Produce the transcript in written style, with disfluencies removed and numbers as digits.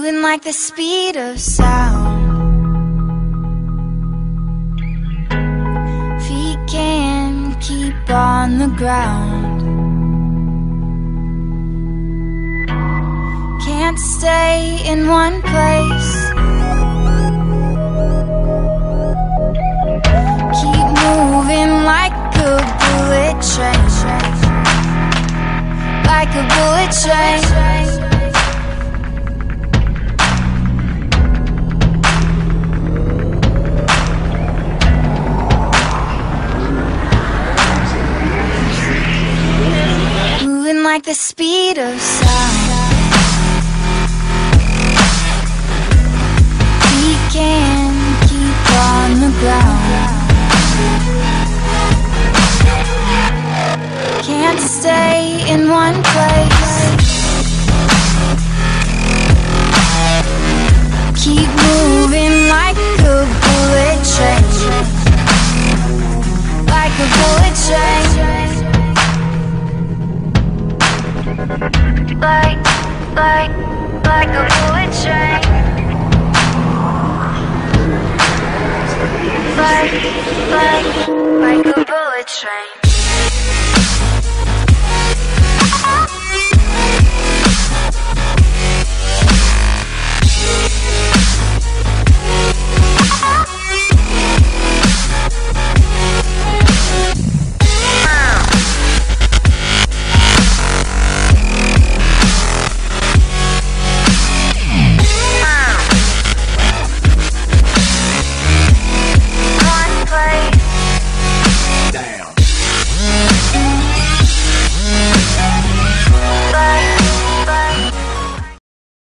moving like the speed of sound. Feet can't keep on the ground. Can't stay in one place. Keep moving like a bullet train. Like a bullet train. Moving like the speed of sound. We can't keep on the ground. Can't stay in one place. Keep moving like a bullet train. Like a bullet train. Like a bullet train. Like a bullet train.